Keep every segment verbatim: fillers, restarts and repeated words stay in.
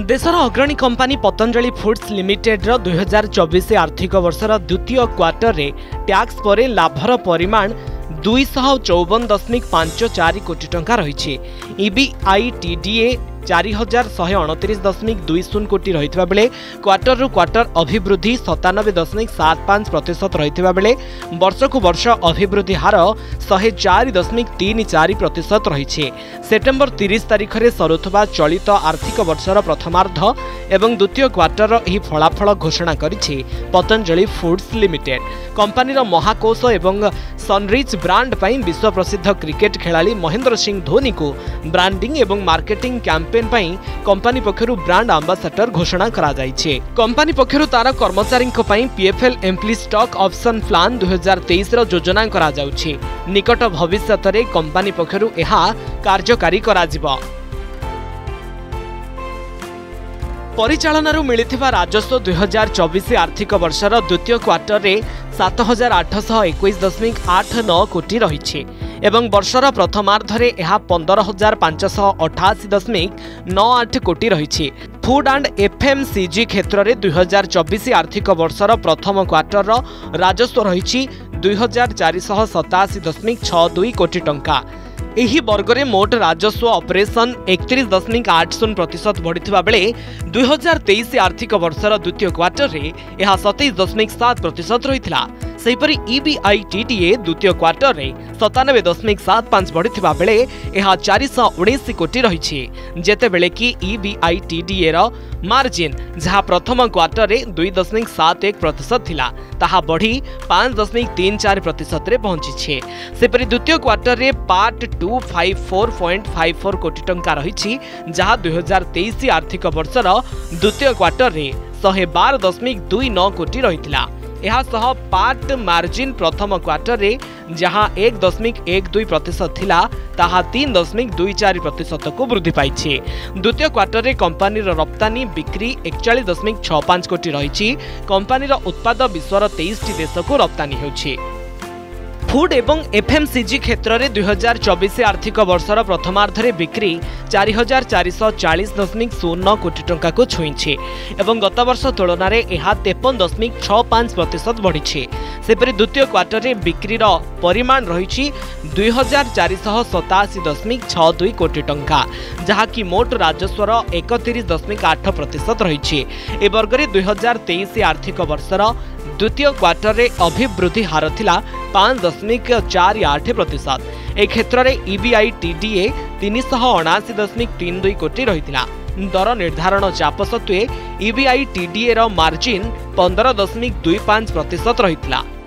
देशर अग्रणी company Patanjali foods limited रो दुई हजार चौबीस आर्थिक वर्षर द्वितीय क्वार्टर रे टैक्स पर लाभर परिमाण दुई सौ चौवन दशमिक पांच चार कोटी टंका रही। ईबीआईटीडीए चार हजार शहे अणतीस दशमिक दुई शून्य कोटी रही बेले क्वार्टर रु क्वार्टर अभिवृद्धि सतानबे दशमिक सात पांच प्रतिशत रही बेले वर्ष को वर्ष अभिवृद्धि हार शहे चार दशमिक तीन चार प्रतिशत रही। सेप्टेम्बर तीस तारीख में सरुवा चलित आर्थिक वर्षर प्रथमार्ध एवं द्वितीय क्वार्टर यह फलाफल घोषणा करिछि पतंजलि फूड्स लिमिटेड। कंपनीर महाकोष एवं सनरिच ब्रांड पर विश्व प्रसिद्ध क्रिकेट खिलाड़ी महेंद्र सिंह धोनी को ब्रांडिंग एवं मार्केटिंग कैंपेन पर कंपनी पक्षरु ब्रांड एम्बेसडर घोषणा करा जायछे। कंपनी पक्षरु तार कर्मचारी PFL employ stock option plan दुई हजार तेईस रो योजना करा जाउछि। निकट भविष्य में कंपनी पक्षरु एहा कार्यकारी करा जिवो। परिचालनारू मिलिथिबा राजस्व दुई हजार चौबीस आर्थिक वर्षर द्वितीय क्वार्टर रे सात हजार आठश एक दशमिक आठ नौ कोटी रही एवं वर्षर प्रथमार्धरे यह पंदर हजार पांचश अठाशी दशमिक नौ आठ कोटी रही। फूड एंड एफएमसीजी क्षेत्र में दुई हजार चौबीस आर्थिक वर्षर प्रथम क्वार्टर राजस्व रही दुई हजार चार शह सताशी दशमिक छः दुई कोटी टंका। एही वर्गरे मोट राजस्व ऑपरेशन एकतीस दशमिक आठ शून्य प्रतिशत बढ़िथिबा बेले दुई हजार तेईस आर्थिक वर्षर द्वितीय क्वार्टर रे यह सतैश दशमिक सात प्रतिशत रहिथिला। सेहीपरि ईबीआईटीडीए द्वितीय क्वार्टर रे सतानबे दशमिक सात पांच बढ़िथिबा बेले यह चार सौ उन्नीस कोटी रहिछि। जेते बेले कि ईबीआईटीडीए रो मार्जिन जहाँ प्रथम क्वार्टर रे दुई दशमिक सात एक प्रतिशत थिला ताहा बढ़ी पांच दशमिक तीन चार प्रतिशत रे पहुंची। सेपरि द्वितीय क्वार्टर रे part two five four point five four कोटी टंका रही जहाँ दुई हजार तेईस आर्थिक वर्षर द्वितीय क्वार्टर रे शहे बार दशमिक दुई नौ कोटी रही। यह सह पार्ट मार्जिन प्रथम क्वार्टर रे जहाँ एक दशमिक एक दुई प्रतिशत थिला ताहा तीन दशमिक दुई चार प्रतिशत को वृद्धि पाई। द्वितीय क्वार्टर रे कंपनीर रप्तानी बिक्री एकचाश दशमिक छः पांच कोटी रही। कंपनीर उत्पाद विश्वर तेईस टी देश को रप्तानी होछि। फूड एवं एफएमसीजी क्षेत्र में दुई हजार चौबीस आर्थिक वर्षर प्रथमार्धरे बिक्री चार हजार चार सौ चालीस दशमिक शून्य कोटी टंका को छुईछे एवं गत वर्ष तुलन में यह तेपन दशमिक छः पांच प्रतिशत बढ़ी। सेपरि द्वितीय क्वार्टर में बिक्रीर परिमाण रही दुई हजार चार शह सताशी दशमिक छः दुई कोटी टंका जहाँकि मोट राजस्वर एकतीस दशमिक आठ प्रतिशत रही। ए वर्ग दुई हजार तेईस आर्थिक वर्षर द्वितीय क्वार्टर रे अभिवृद्धि हार थिला पांच दशमिक चार आठ प्रतिशत। ए क्षेत्र में ईबीआईटीडीए तीन सौ अणाशी दशमिक तीन दुई कोटी रही। दर निर्धारण चाप सत्वे ईबीआईटीडीए रो मार्जिन पंद्रह दशमिक दुई पांच प्रतिशत रही।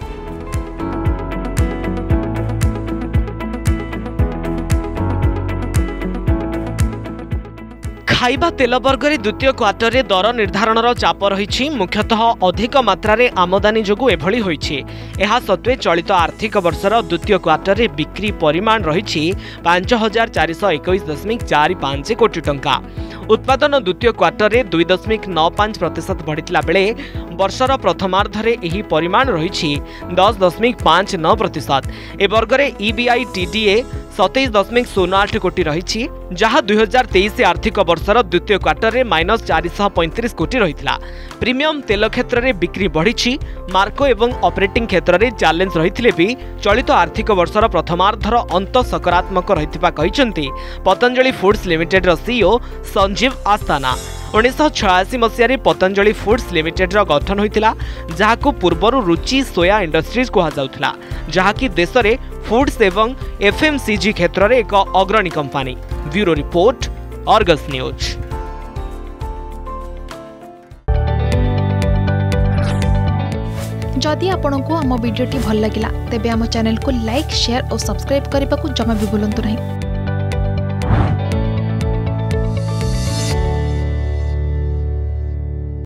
खाइबा तेल वर्ग में द्वितीय क्वार्टर रे दर निर्धारण चाप रही मुख्यतः अधिक मात्रा रे आमदानी जोगु एभली होईछि। एहा सत्वे चलित आर्थिक वर्षर द्वितीय क्वार्टर रे बिक्री परिमाण रही पांच हजार चार सौ इक्कीस दशमिक चार पांच कोटी टंका। उत्पादन द्वितीय क्वार्टर रे दुई दशमिक नौ पांच प्रतिशत बढ़िथिला बेले वर्षर प्रथमार्धरे एही परिमाण रही दस दशमिक पांच नौ प्रतिशत। ए वर्ग में ईबीआईटीडीए सतैश दशमिक शून्य आठ कोटी रही जहाँ दुई हजार तेईस आर्थिक वर्षर द्वितीय क्वार्टर में माइनस चार सौ पैंतीस कोटी रही। प्रीमियम तेल क्षेत्र में बिक्री बढ़ी। मार्को एवं ऑपरेटिंग क्षेत्र में चैलेंज रही भी चलित आर्थिक वर्षर प्रथमार्धर अंत सकारात्मक रही Patanjali foods limited CEO Sanjeev Asthana. उन्नीस छयासी मसीह पतंजलि फूड्स लिमिटेड गठन होता जहाँ पूर्वर रुचि सोया इंडस्ट्रीज कहुला जहाँकि देश में फूड्स एवं एफएमसीजी क्षेत्र में एक अग्रणी company. Bureau report Argus news. जदि आपंक आम भिडी भल लगा तेब आम चैनल को लाइक शेयर और सब्सक्राइब करने को जमा भी भूलु नहीं।